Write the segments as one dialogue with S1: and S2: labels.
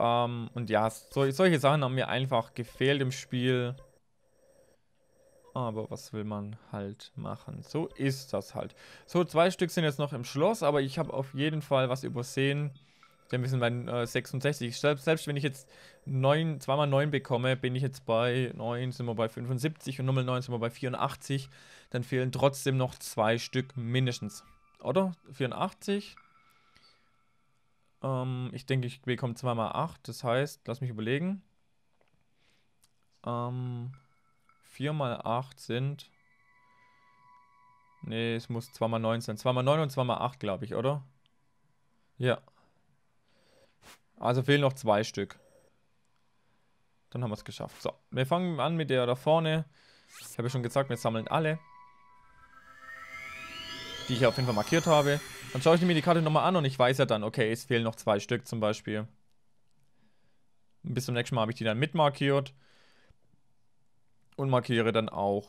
S1: Und ja, solche Sachen haben mir einfach gefehlt im Spiel. Aber was will man halt machen? So ist das halt. So, 2 Stück sind jetzt noch im Schloss, aber ich habe auf jeden Fall was übersehen. Denn wir sind bei 66. Selbst wenn ich jetzt 9, 2 mal 9 bekomme, bin ich jetzt bei 9, sind wir bei 75 und Nummer 9 sind wir bei 84. Dann fehlen trotzdem noch 2 Stück mindestens. Oder? 84. Ich denke, ich bekomme 2 mal 8. Das heißt, lass mich überlegen. 4 mal 8 sind... Nee, es muss 2 mal 9 sein. 2 mal 9 und 2 mal 8, glaube ich, oder? Ja. Also fehlen noch 2 Stück. Dann haben wir es geschafft. So, wir fangen an mit der da vorne. Ich habe ja schon gesagt, wir sammeln alle, die ich auf jeden Fall markiert habe. Dann schaue ich mir die Karte nochmal an und ich weiß ja dann, okay, es fehlen noch 2 Stück zum Beispiel. Bis zum nächsten Mal habe ich die dann mitmarkiert. Und markiere dann auch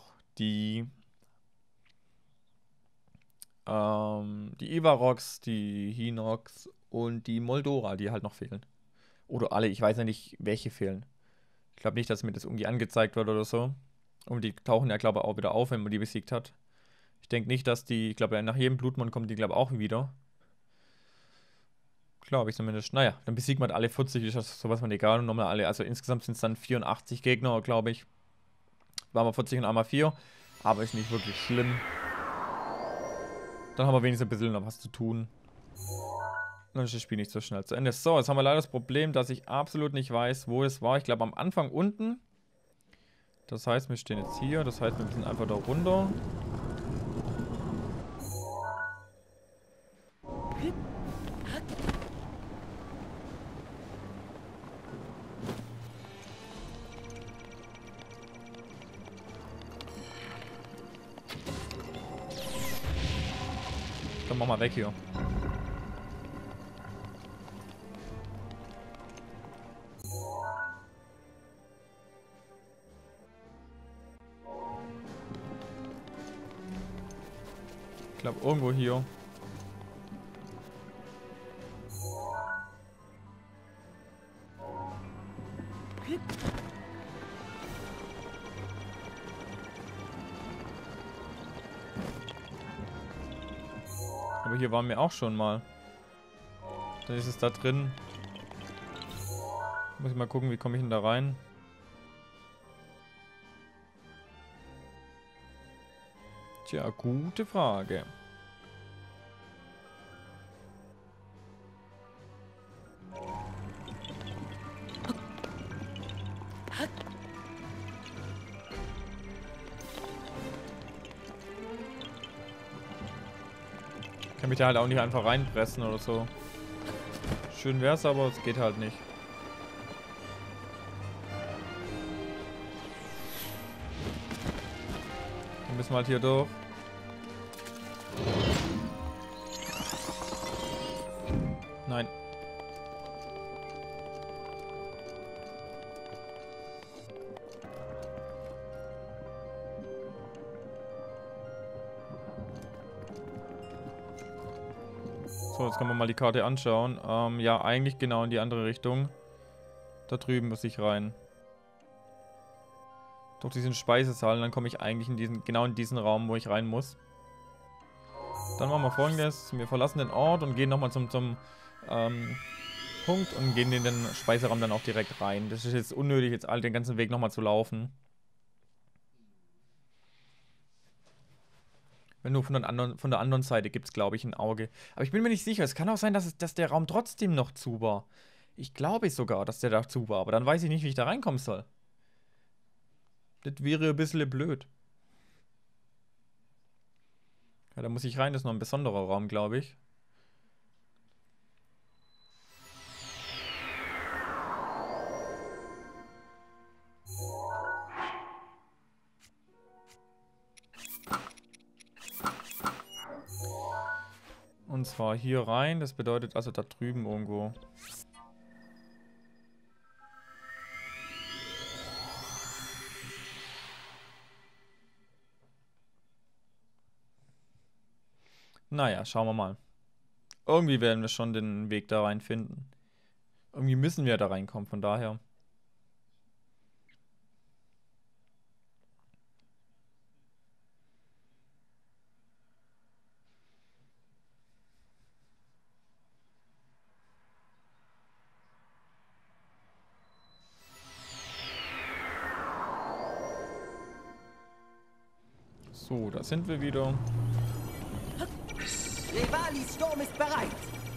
S1: die Ivarox, die Hinox und die Moldora, die halt noch fehlen. Oder alle, ich weiß ja nicht, welche fehlen. Ich glaube nicht, dass mir das irgendwie angezeigt wird oder so. Und die tauchen ja, glaube ich, auch wieder auf, wenn man die besiegt hat. Ich denke nicht, dass die, ich glaube, nach jedem Blutmond kommen die, glaube ich, auch wieder. Glaube ich zumindest. Naja, dann besiegt man alle 40, ist das sowas von egal. Und nochmal alle, also insgesamt sind es dann 84 Gegner, glaube ich. War mal 40 und einmal 4. Aber ist nicht wirklich schlimm. Dann haben wir wenigstens ein bisschen noch was zu tun. Dann ist das Spiel nicht so schnell zu Ende. So, jetzt haben wir leider das Problem, dass ich absolut nicht weiß, wo es war. Ich glaube am Anfang unten. Das heißt, wir stehen jetzt hier. Das heißt, wir müssen einfach da runter. Komm, mach mal weg hier. Ich glaube irgendwo hier. Aber hier waren wir auch schon mal. Dann ist es da drin. Muss ich mal gucken, wie komme ich denn da rein? Tja, gute Frage. Kann mich da halt auch nicht einfach reinpressen oder so. Schön wär's, aber es geht halt nicht. Dann müssen wir halt hier durch. Nein. So, jetzt können wir mal die Karte anschauen. Ja, eigentlich genau in die andere Richtung. Da drüben muss ich rein. Durch diesen Speisesaal, dann komme ich eigentlich genau in diesen Raum, wo ich rein muss. Dann machen wir Folgendes. Wir verlassen den Ort und gehen nochmal zum Punkt und gehen in den Speiseraum dann auch direkt rein. Das ist jetzt unnötig, jetzt all den ganzen Weg nochmal zu laufen. Wenn nur von der anderen Seite gibt es, glaube ich, ein Auge. Aber ich bin mir nicht sicher. Es kann auch sein, dass der Raum trotzdem noch zu war. Ich glaube sogar, dass der da zu war. Aber dann weiß ich nicht, wie ich da reinkommen soll. Das wäre ein bisschen blöd. Ja, da muss ich rein. Das ist noch ein besonderer Raum, glaube ich. Und zwar hier rein. Das bedeutet also da drüben irgendwo. Naja, schauen wir mal. Irgendwie werden wir schon den Weg da rein finden. Irgendwie müssen wir da reinkommen, von daher. So, da sind wir wieder.
S2: Revalis Sturm ist bereit.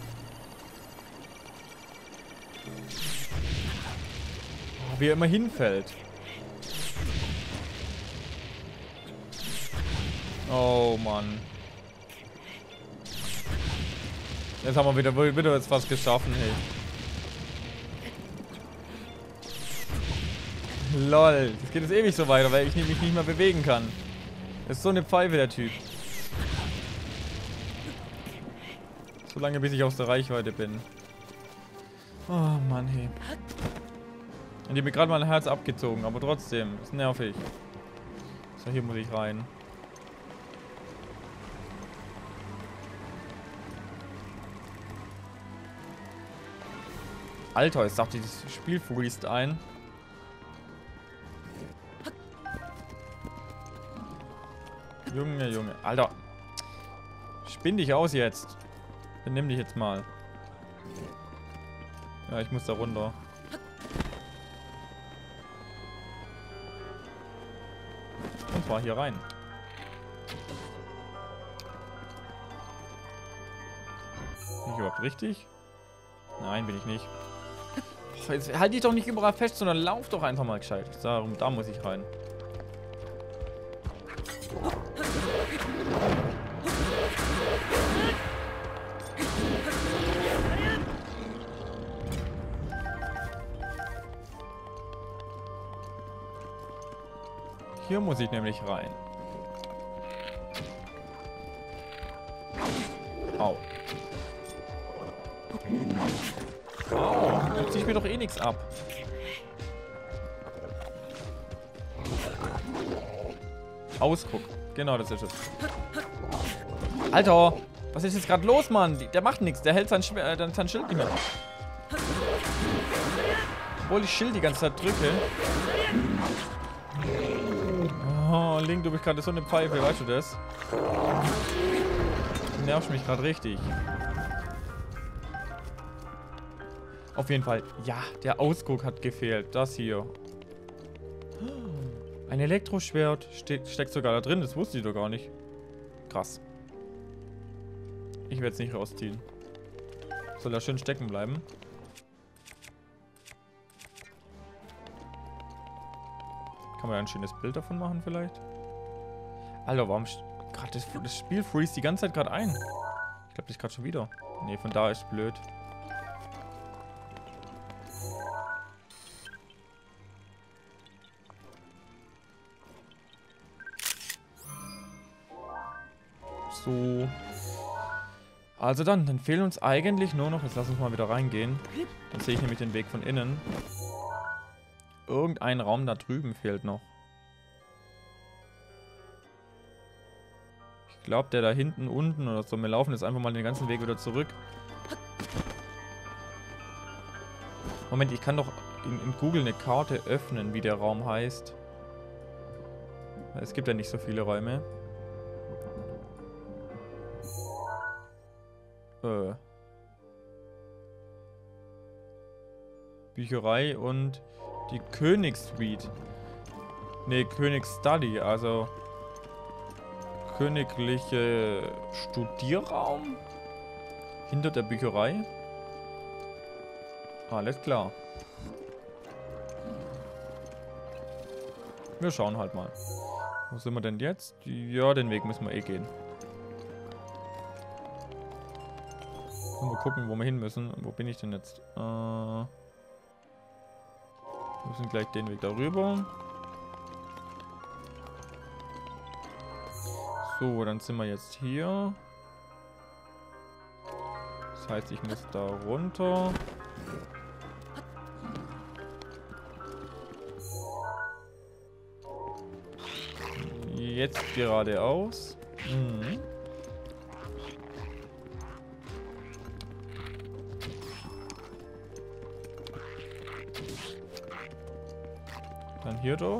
S1: Oh, wie er immer hinfällt. Oh Mann. Jetzt haben wir wieder jetzt was geschaffen, hey. Lol, das geht jetzt ewig so weiter, weil ich mich nicht mehr bewegen kann. Das ist so eine Pfeife, der Typ. So lange, bis ich aus der Reichweite bin. Oh Mann, hey. Und die haben mir gerade mal ein Herz abgezogen, aber trotzdem, ist nervig. So, hier muss ich rein. Alter, jetzt dachte ich, das Spiel freest ein. Junge, Junge. Alter. Spinn dich aus jetzt. Benimm dich jetzt mal. Ja, ich muss da runter. Und zwar hier rein. Bin ich überhaupt richtig? Nein, bin ich nicht. Jetzt halt dich doch nicht überall fest, sondern lauf doch einfach mal gescheit. Darum, da muss ich rein. Hier muss ich nämlich rein. Au. Au, da zieht mir doch eh nichts ab. Ausguck. Genau, das ist es. Alter, was ist jetzt gerade los, Mann? Der macht nichts. Der hält sein Schild nicht mehr. Obwohl ich Schild die ganze Zeit drücke. Oh, Link, du bist gerade so eine Pfeife, weißt du das? Du nervst mich gerade richtig. Auf jeden Fall. Ja, der Ausguck hat gefehlt. Das hier. Ein Elektroschwert steckt sogar da drin. Das wusste ich doch gar nicht. Krass. Ich werde es nicht rausziehen. Soll da schön stecken bleiben. Kann man ja ein schönes Bild davon machen vielleicht? Alter, warum... Gerade das Spiel freeze die ganze Zeit gerade ein. Ich glaube, das ist gerade schon wieder. Nee, von da ist blöd. So. Also dann fehlen uns eigentlich nur noch... Jetzt lass uns mal wieder reingehen. Dann sehe ich nämlich den Weg von innen. Irgendein Raum da drüben fehlt noch. Ich glaube, der da hinten, unten oder so. Wir laufen jetzt einfach mal den ganzen Weg wieder zurück. Moment, ich kann doch in Google eine Karte öffnen, wie der Raum heißt. Es gibt ja nicht so viele Räume. Bücherei und die Königssuite. Ne, Königsstudy, also königliche Studierraum hinter der Bücherei. Alles klar. Wir schauen halt mal. Wo sind wir denn jetzt? Ja, den Weg müssen wir eh gehen. Mal gucken, wo wir hin müssen. Wo bin ich denn jetzt? Wir müssen gleich den Weg darüber. So, dann sind wir jetzt hier. Das heißt, ich muss da runter. Jetzt geradeaus. Mhm. Dann hier durch.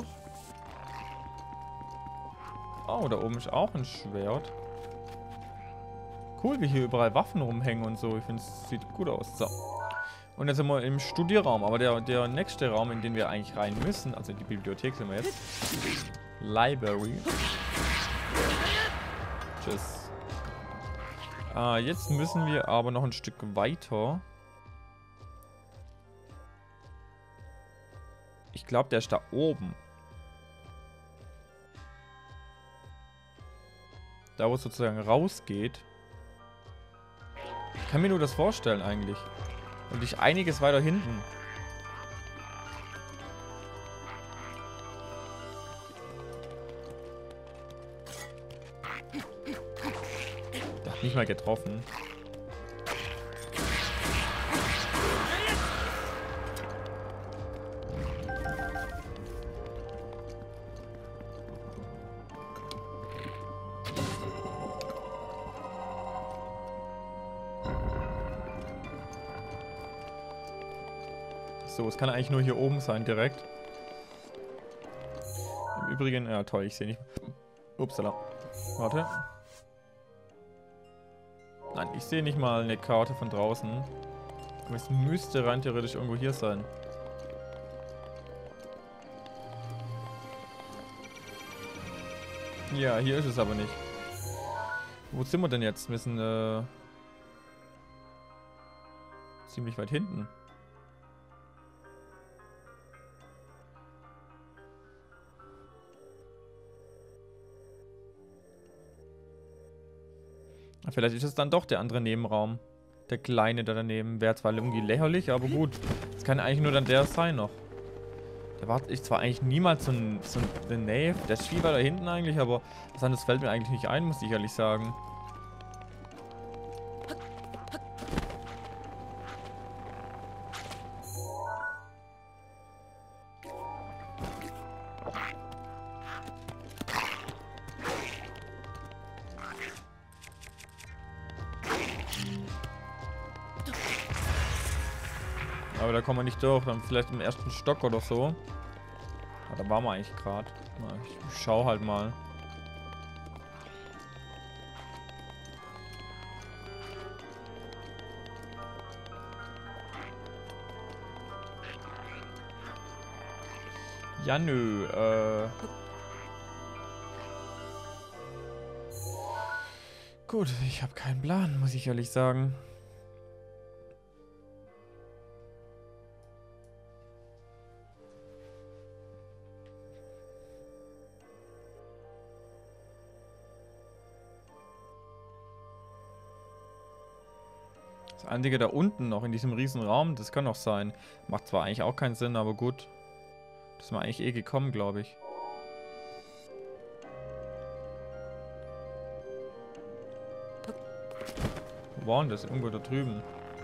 S1: Oh, da oben ist auch ein Schwert. Cool, wie hier überall Waffen rumhängen und so. Ich finde, es sieht gut aus. So. Und jetzt sind wir im Studierraum. Aber der nächste Raum, in den wir eigentlich rein müssen, also die Bibliothek sind wir jetzt. Library. Tschüss. Jetzt müssen wir aber noch ein Stück weiter. Ich glaube, der ist da oben. Da, wo es sozusagen rausgeht. Ich kann mir nur das vorstellen eigentlich. Und nicht einiges weiter hinten. Der hat nicht mal getroffen. So, es kann eigentlich nur hier oben sein, direkt. Im Übrigen, ja toll, ich sehe nicht. Upsala. Warte. Nein, ich sehe nicht mal eine Karte von draußen. Aber es müsste rein theoretisch irgendwo hier sein. Ja, hier ist es aber nicht. Wo sind wir denn jetzt? Wir sind ziemlich weit hinten. Vielleicht ist es dann doch der andere Nebenraum. Der kleine da daneben. Wäre zwar irgendwie lächerlich, aber gut. Es kann eigentlich nur dann der sein noch. Da warte ich zwar eigentlich niemals so eine Nähe. Der ist viel weiter hinten eigentlich, aber was anderes fällt mir eigentlich nicht ein, muss ich ehrlich sagen. Aber da kommen wir nicht durch. Dann vielleicht im ersten Stock oder so. Ah, da waren wir eigentlich gerade. Ich schau halt mal. Ja, nö. Gut, ich habe keinen Plan, muss ich ehrlich sagen. Das Einzige da unten noch in diesem riesen Raum, das kann noch sein. Macht zwar eigentlich auch keinen Sinn, aber gut. Das ist mir eigentlich eh gekommen, glaube ich. Wo war denn das? Irgendwo da drüben.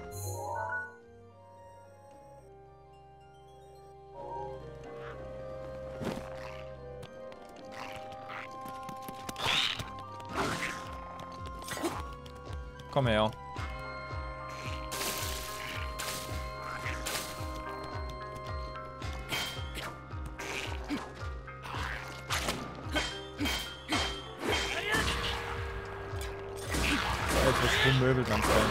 S1: Komm her. Möbel ganz rein.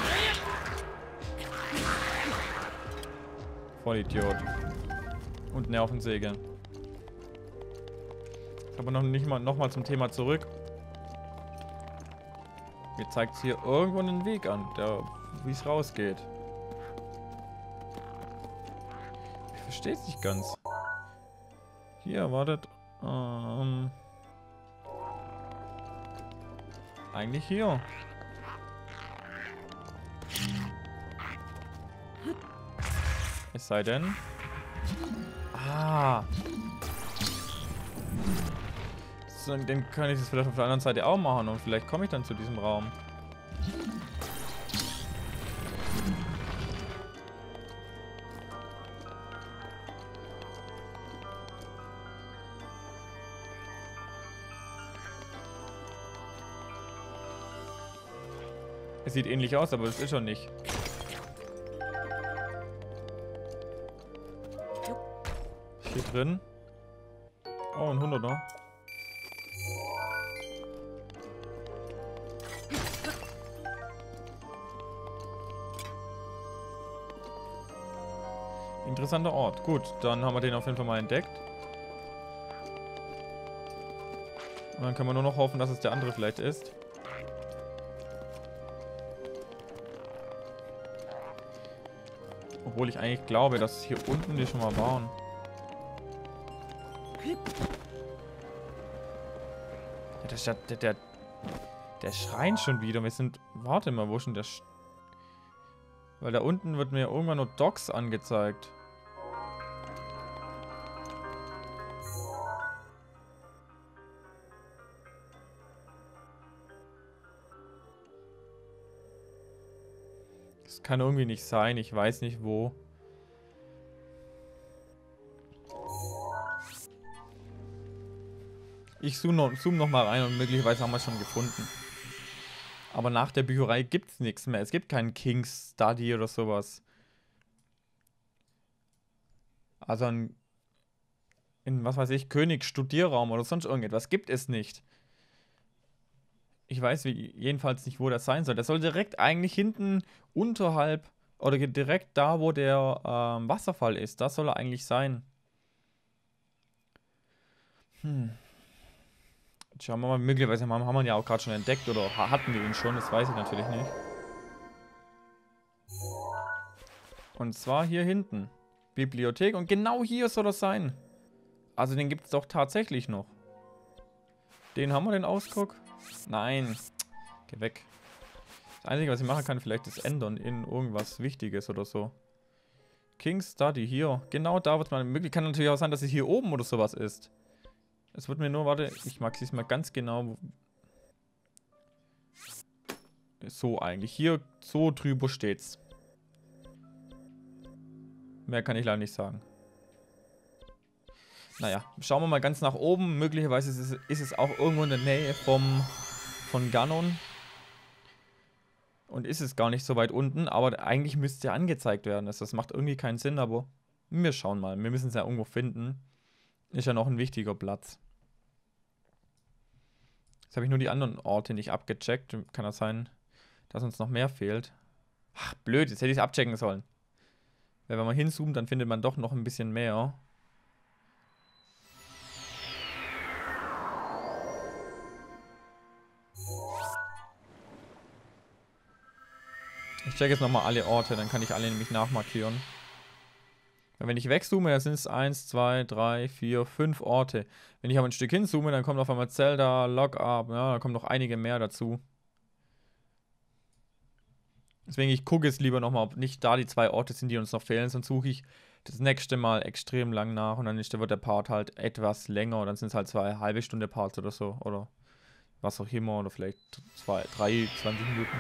S1: Vollidiot. Und Nervensäge. Aber noch mal zum Thema zurück. Mir zeigt es hier irgendwo einen Weg an, wie es rausgeht. Ich verstehe es nicht ganz. Hier, wartet. Eigentlich hier. Es sei denn... Ah. So, dann kann ich das vielleicht auf der anderen Seite auch machen und vielleicht komme ich dann zu diesem Raum. Es sieht ähnlich aus, aber es ist schon nicht. hier drin. Oh, ein 100er. Interessanter Ort. Gut, dann haben wir den auf jeden Fall mal entdeckt. Und dann können wir nur noch hoffen, dass es der andere vielleicht ist. Obwohl ich eigentlich glaube, dass hier unten die schon mal waren. Ja, der schreien schon wieder. Wir sind... Warte mal, wo ist denn der... Weil da unten wird mir irgendwann nur Docs angezeigt. Das kann irgendwie nicht sein. Ich weiß nicht wo. Ich zoome noch mal rein und möglicherweise haben wir es schon gefunden. Aber nach der Bücherei gibt es nichts mehr. Es gibt keinen King's Study oder sowas. Also in was weiß ich, Königs Studierraum oder sonst irgendetwas gibt es nicht. Ich weiß jedenfalls nicht, wo das sein soll. Das soll direkt eigentlich hinten unterhalb oder direkt da, wo der Wasserfall ist. Das soll er eigentlich sein. Schauen wir mal, möglicherweise haben wir ihn ja auch gerade schon entdeckt oder hatten wir ihn schon, das weiß ich natürlich nicht. Und zwar hier hinten. Bibliothek und genau hier soll das sein. Also den gibt es doch tatsächlich noch. Den haben wir, den Ausguck? Nein. Geh weg. Das Einzige, was ich machen kann, vielleicht ist ändern in irgendwas Wichtiges oder so. King's Study, hier. Genau da wird man möglich. Kann natürlich auch sein, dass es hier oben oder sowas ist. Es wird mir nur, warte, ich mag es mal ganz genau. So eigentlich. Hier, so drüber steht's. Mehr kann ich leider nicht sagen. Naja, schauen wir mal ganz nach oben. Möglicherweise ist es auch irgendwo in der Nähe von Ganon. Und ist es gar nicht so weit unten, aber eigentlich müsste ja angezeigt werden. Das macht irgendwie keinen Sinn, aber wir schauen mal. Wir müssen es ja irgendwo finden. Ist ja noch ein wichtiger Platz. Jetzt habe ich nur die anderen Orte nicht abgecheckt. Kann das sein, dass uns noch mehr fehlt? Ach, blöd, jetzt hätte ich es abchecken sollen. Weil wenn man hinzoomt, dann findet man doch noch ein bisschen mehr. Ich check jetzt nochmal alle Orte, dann kann ich alle nämlich nachmarkieren. Weil wenn ich wegzoome, dann sind es 1, 2, 3, 4, 5 Orte. Wenn ich aber ein Stück hinzoome, dann kommt auf einmal Zelda, Log-Up, ja, da kommen noch einige mehr dazu. Deswegen, ich gucke jetzt lieber nochmal, ob nicht da die 2 Orte sind, die uns noch fehlen. Sonst suche ich das nächste Mal extrem lang nach und dann wird der Part halt etwas länger. Und dann sind es halt 2 halbe Stunde Parts oder so. Oder was auch immer. Oder vielleicht 2, 3, 20 Minuten.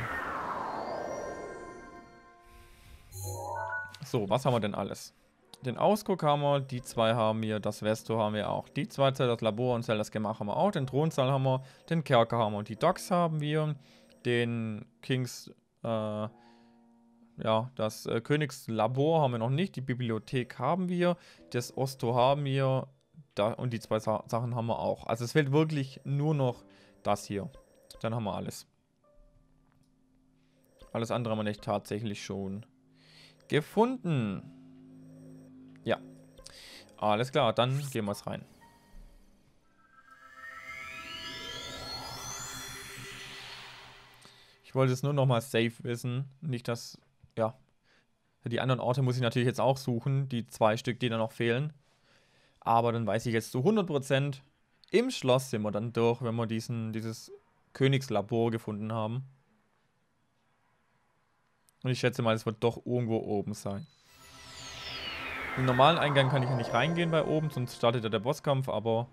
S1: So, was haben wir denn alles? Den Ausguck haben wir, die 2 haben wir, das Vesto haben wir auch. Die 2 Zeldas Labor und Zeldas Gemach haben wir auch. Den Thronsaal haben wir, den Kerker haben wir und die Docks haben wir. Den King's, ja, das Königslabor haben wir noch nicht. Die Bibliothek haben wir. Das Osto haben wir. Und die 2 Sachen haben wir auch. Also es fehlt wirklich nur noch das hier. Dann haben wir alles. Alles andere haben wir nicht tatsächlich schon gefunden. Ja. Alles klar, dann gehen wir es rein. Ich wollte es nur nochmal safe wissen. Nicht, dass, ja. Die anderen Orte muss ich natürlich jetzt auch suchen. Die 2 Stück, die da noch fehlen. Aber dann weiß ich jetzt zu 100%, im Schloss sind wir dann durch, wenn wir dieses Königslabor gefunden haben. Und ich schätze mal, es wird doch irgendwo oben sein. Im normalen Eingang kann ich ja nicht reingehen bei oben, sonst startet ja der Bosskampf, aber...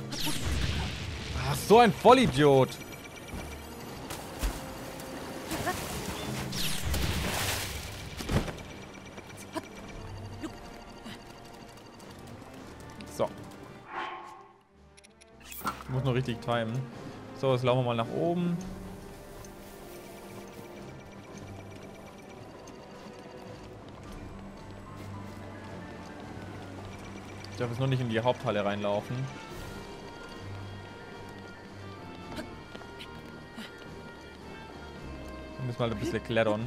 S1: Ach, so ein Vollidiot! muss nur richtig timen. So, jetzt laufen wir mal nach oben. Ich darf jetzt nur nicht in die Haupthalle reinlaufen. Wir müssen halt ein bisschen klettern.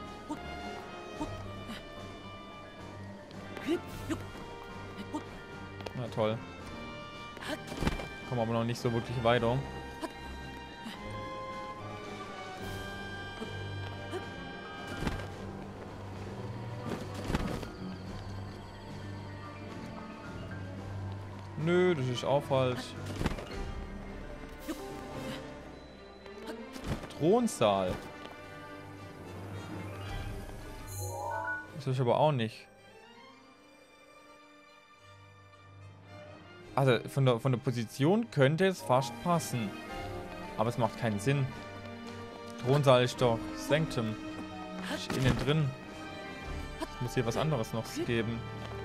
S1: Na toll. Kommen aber noch nicht so wirklich weiter. Nö, das ist auch falsch. Thronsaal. Das ist aber auch nicht. Also von der Position könnte es fast passen. Aber es macht keinen Sinn. Thronsaal ist doch Sanctum. Ist innen drin. Es muss hier was anderes noch geben.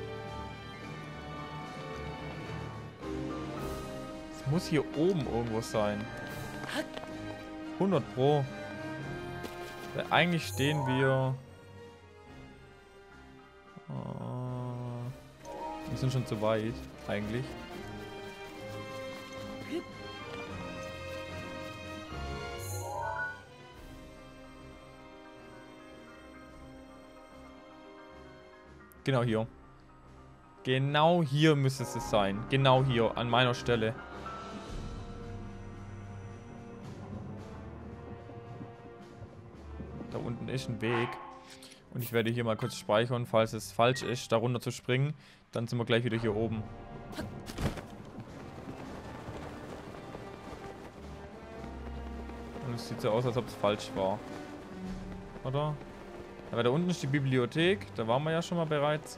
S1: Es muss hier oben irgendwo sein. 100 Pro. Weil eigentlich stehen wir... wir sind schon zu weit, eigentlich. Genau hier. Genau hier müsste es sein. Genau hier, an meiner Stelle. Da unten ist ein Weg. Und ich werde hier mal kurz speichern, falls es falsch ist, da runter zu springen. Dann sind wir gleich wieder hier oben. Und es sieht so aus, als ob es falsch war. Oder? Aber da unten ist die Bibliothek. Da waren wir ja schon mal bereits.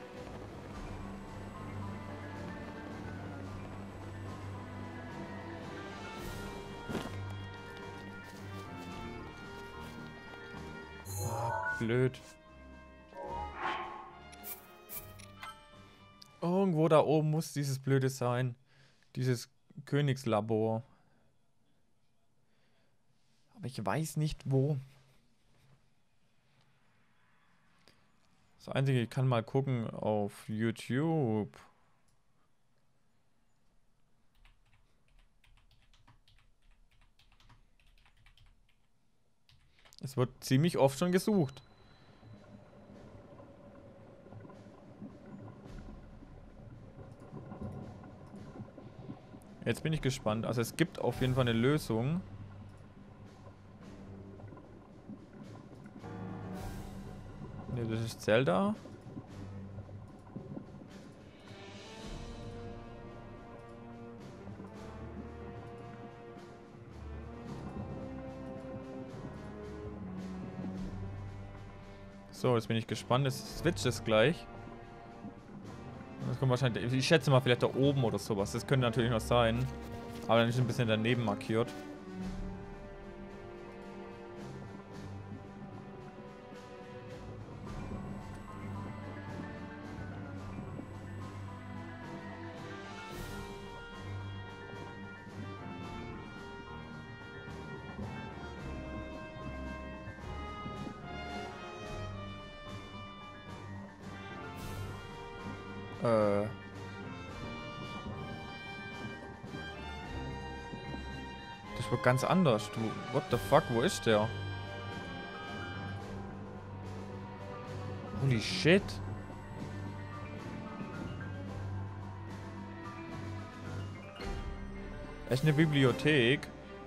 S1: Ah, blöd. Irgendwo da oben muss dieses Blöde sein. Dieses Königslabor. Aber ich weiß nicht wo. Das Einzige, ich kann mal gucken auf YouTube. Es wird ziemlich oft schon gesucht. Jetzt bin ich gespannt. Also es gibt auf jeden Fall eine Lösung. Ne, das ist Zelda. So, jetzt bin ich gespannt. Es switcht es gleich. Das kommt wahrscheinlich. Ich schätze mal vielleicht da oben oder sowas. Das könnte natürlich noch sein. Aber dann ist ein bisschen daneben markiert. Das wird ganz anders. Du, what the fuck, wo ist der? Holy shit. Echt eine Bibliothek.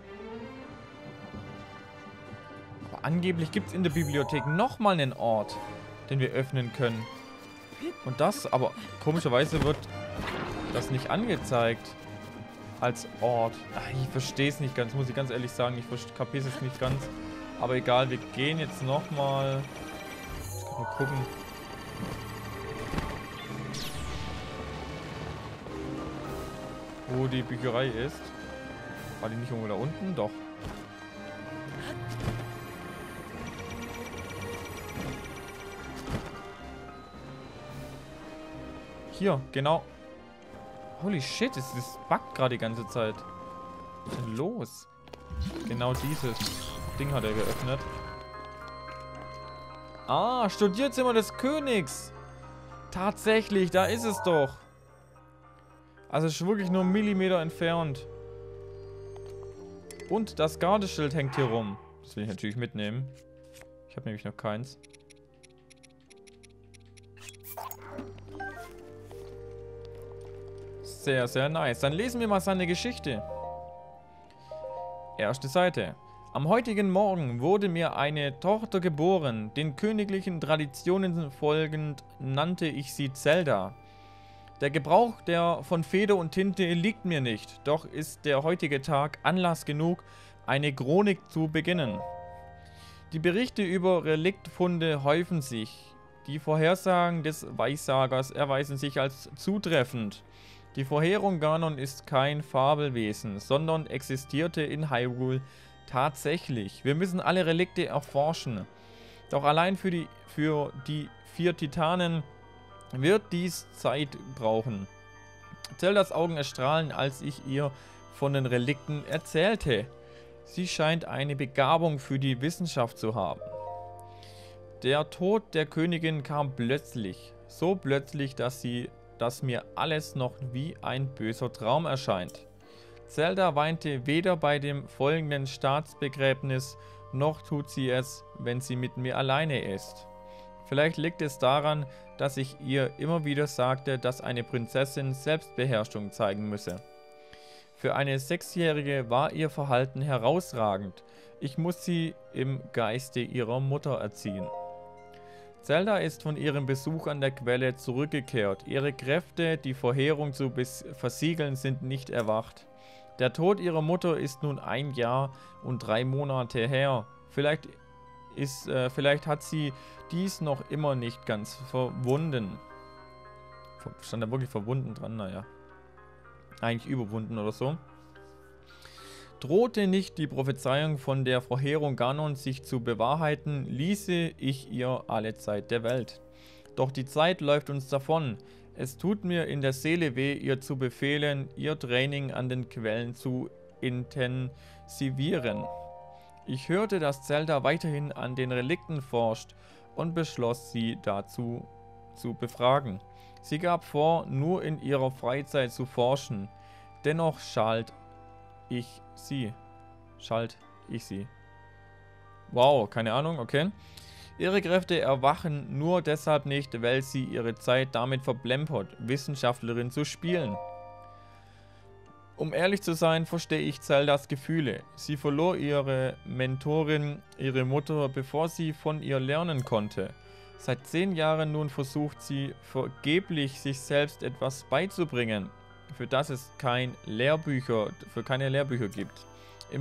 S1: Aber angeblich gibt es in der Bibliothek nochmal einen Ort, den wir öffnen können. Und das, aber komischerweise wird das nicht angezeigt als Ort. Ach, ich verstehe es nicht ganz, muss ich ganz ehrlich sagen. Ich kapiere es nicht ganz. Aber egal, wir gehen jetzt nochmal. Mal gucken. Wo die Bücherei ist. War die nicht irgendwo da unten? Doch. Hier, genau. Holy shit, das buggt gerade die ganze Zeit. Was ist denn los? Genau dieses Ding hat er geöffnet. Ah, Studierzimmer des Königs. Tatsächlich, da ist es doch. Also es ist wirklich nur 1 Millimeter entfernt. Und das Gardeschild hängt hier rum. Das will ich natürlich mitnehmen. Ich habe nämlich noch keins. Sehr, sehr nice. Dann lesen wir mal seine Geschichte. Erste Seite. Am heutigen Morgen wurde mir eine Tochter geboren. Den königlichen Traditionen folgend nannte ich sie Zelda. Der Gebrauch von Feder und Tinte liegt mir nicht, doch ist der heutige Tag Anlass genug, eine Chronik zu beginnen. Die Berichte über Reliktfunde häufen sich. Die Vorhersagen des Weissagers erweisen sich als zutreffend. Die Vorherung Ganon ist kein Fabelwesen, sondern existierte in Hyrule tatsächlich. Wir müssen alle Relikte erforschen. Doch allein für die 4 Titanen wird dies Zeit brauchen. Zeldas Augen erstrahlen, als ich ihr von den Relikten erzählte. Sie scheint eine Begabung für die Wissenschaft zu haben. Der Tod der Königin kam plötzlich. So plötzlich, dass mir alles noch wie ein böser Traum erscheint. Zelda weinte weder bei dem folgenden Staatsbegräbnis, noch tut sie es, wenn sie mit mir alleine ist. Vielleicht liegt es daran, dass ich ihr immer wieder sagte, dass eine Prinzessin Selbstbeherrschung zeigen müsse. Für eine 6-Jährige war ihr Verhalten herausragend. Ich muss sie im Geiste ihrer Mutter erziehen. Zelda ist von ihrem Besuch an der Quelle zurückgekehrt. Ihre Kräfte, die Vorherung zu versiegeln, sind nicht erwacht. Der Tod ihrer Mutter ist nun 1 Jahr und 3 Monate her. Vielleicht hat sie dies noch immer nicht ganz verwunden. Stand da wirklich verwunden dran? Naja. Eigentlich überwunden oder so. Drohte nicht die Prophezeiung von der Vorherung Ganons sich zu bewahrheiten, ließe ich ihr alle Zeit der Welt. Doch die Zeit läuft uns davon. Es tut mir in der Seele weh, ihr zu befehlen, ihr Training an den Quellen zu intensivieren. Ich hörte, dass Zelda weiterhin an den Relikten forscht und beschloss, sie dazu zu befragen. Sie gab vor, nur in ihrer Freizeit zu forschen. Dennoch schalt ich sie. Wow, keine Ahnung, okay. Ihre Kräfte erwachen nur deshalb nicht, weil sie ihre Zeit damit verplempert, Wissenschaftlerin zu spielen. Um ehrlich zu sein, verstehe ich Zeldas Gefühle. Sie verlor ihre Mentorin, ihre Mutter, bevor sie von ihr lernen konnte. Seit 10 Jahren nun versucht sie vergeblich, sich selbst etwas beizubringen, für das es keine Lehrbücher gibt. Im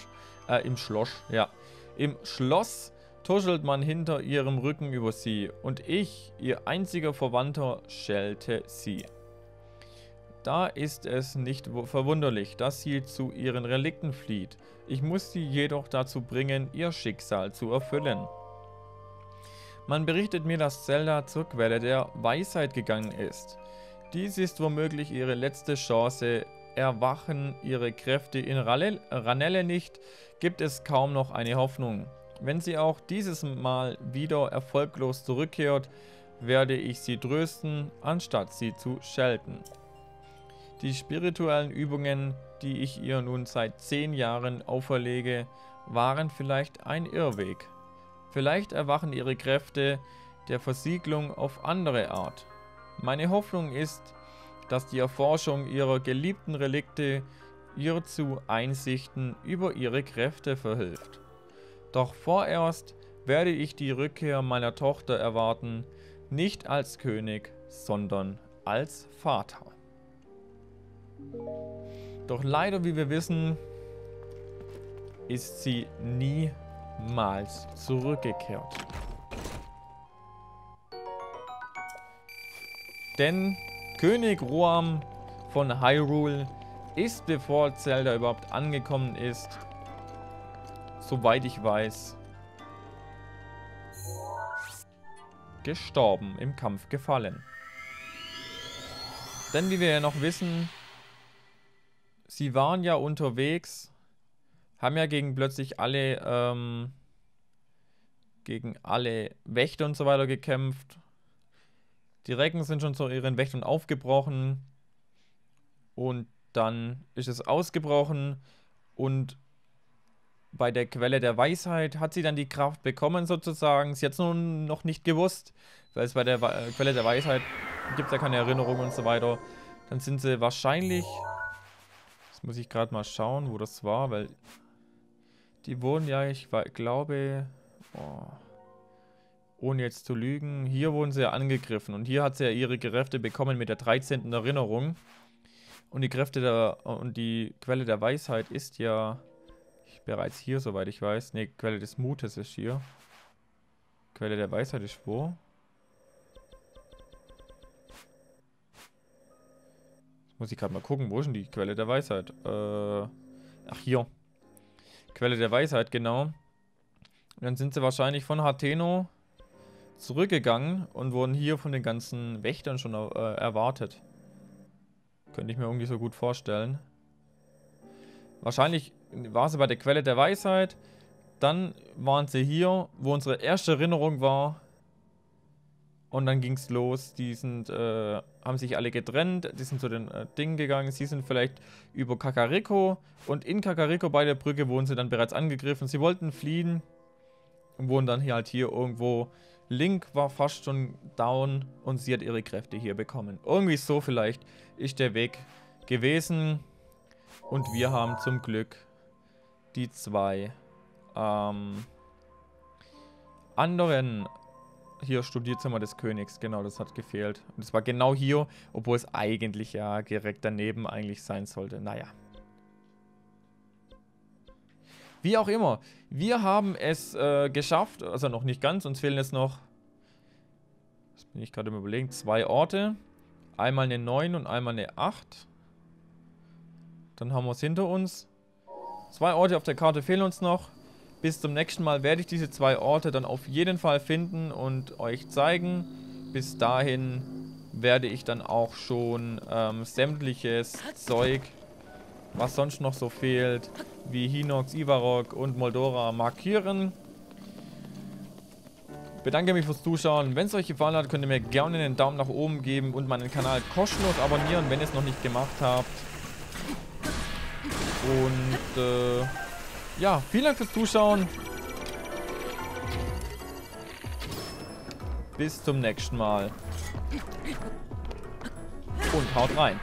S1: Schloss tuschelt man hinter ihrem Rücken über sie und ich, ihr einziger Verwandter, schelte sie. Da ist es nicht verwunderlich, dass sie zu ihren Relikten flieht. Ich muss sie jedoch dazu bringen, ihr Schicksal zu erfüllen. Man berichtet mir, dass Zelda zur Quelle der Weisheit gegangen ist. Dies ist womöglich ihre letzte Chance. Erwachen ihre Kräfte in Ranelle nicht, gibt es kaum noch eine Hoffnung. Wenn sie auch dieses Mal wieder erfolglos zurückkehrt, werde ich sie trösten, anstatt sie zu schelten. Die spirituellen Übungen, die ich ihr nun seit 10 Jahren auferlege, waren vielleicht ein Irrweg. Vielleicht erwachen ihre Kräfte der Versiegelung auf andere Art. Meine Hoffnung ist, dass die Erforschung ihrer geliebten Relikte ihr zu Einsichten über ihre Kräfte verhilft. Doch vorerst werde ich die Rückkehr meiner Tochter erwarten, nicht als König, sondern als Vater. Doch leider, wie wir wissen, ist sie niemals zurückgekehrt. Denn König Roam von Hyrule ist, bevor Zelda überhaupt angekommen ist, soweit ich weiß, gestorben, im Kampf gefallen. Denn wie wir ja noch wissen, sie waren ja unterwegs, haben ja gegen alle Wächter und so weiter gekämpft. Die Recken sind schon zu ihren Wächtern aufgebrochen und dann ist es ausgebrochen und bei der Quelle der Weisheit hat sie dann die Kraft bekommen sozusagen. Sie hat es nur noch nicht gewusst, weil es bei der Quelle der Weisheit gibt es ja keine Erinnerungen und so weiter. Dann sind sie wahrscheinlich, jetzt muss ich gerade mal schauen, wo das war, weil die wurden ja, ich glaube, ohne jetzt zu lügen, hier wurden sie ja angegriffen und hier hat sie ja ihre Kräfte bekommen mit der 13. Erinnerung. Und die die Quelle der Weisheit ist ja bereits hier, soweit ich weiß. Ne, Quelle des Mutes ist hier. Quelle der Weisheit ist wo? Jetzt muss ich gerade mal gucken, wo ist denn die Quelle der Weisheit? Ach, hier. Quelle der Weisheit, genau. Und dann sind sie wahrscheinlich von Hateno zurückgegangen und wurden hier von den ganzen Wächtern schon erwartet. Könnte ich mir irgendwie so gut vorstellen. Wahrscheinlich war sie bei der Quelle der Weisheit. Dann waren sie hier, wo unsere erste Erinnerung war. Und dann ging es los. Die haben sich alle getrennt. Die sind zu den Dingen gegangen. Sie sind vielleicht über Kakariko. Und in Kakariko bei der Brücke wurden sie dann bereits angegriffen. Sie wollten fliehen. Und wurden dann hier irgendwo. Link war fast schon down. Und sie hat ihre Kräfte hier bekommen. Irgendwie so vielleicht ist der Weg gewesen. Und wir haben zum Glück die zwei anderen hier Studierzimmer des Königs. Genau, das hat gefehlt. Und es war genau hier, obwohl es eigentlich ja direkt daneben eigentlich sein sollte. Naja. Wie auch immer. Wir haben es geschafft. Also noch nicht ganz. Uns fehlen jetzt noch, das bin ich gerade im Überlegen, 2 Orte. Einmal eine 9 und einmal eine 8. Dann haben wir es hinter uns. 2 Orte auf der Karte fehlen uns noch. Bis zum nächsten Mal werde ich diese 2 Orte dann auf jeden Fall finden und euch zeigen. Bis dahin werde ich dann auch schon sämtliches Zeug, was sonst noch so fehlt, wie Hinox, Ivarok und Moldora markieren. Bedanke mich fürs Zuschauen. Wenn es euch gefallen hat, könnt ihr mir gerne einen Daumen nach oben geben und meinen Kanal kostenlos abonnieren, wenn ihr es noch nicht gemacht habt. Und ja, vielen Dank fürs Zuschauen. Bis zum nächsten Mal. Und haut rein.